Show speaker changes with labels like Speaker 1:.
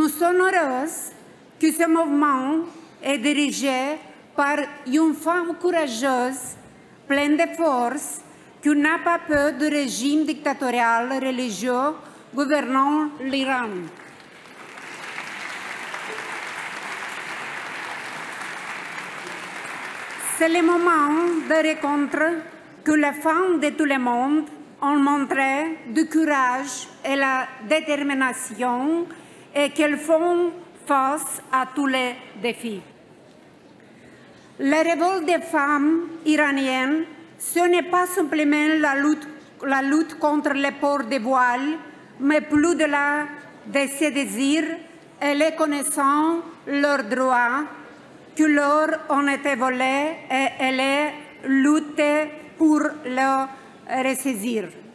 Speaker 1: Nous sommes heureux que ce mouvement est dirigé par une femme courageuse, pleine de force, qui n'a pas peur du régime dictatorial religieux gouvernant l'Iran. C'est le moment de rencontre que les femmes de tout le monde ont montré du courage et la détermination et qu'elles font face à tous les défis. La révolte des femmes iraniennes, ce n'est pas simplement la lutte contre le port des voiles, mais plus de ses désirs et les connaissant leurs droits qui leur ont été volés et elles luttaient pour les ressaisir.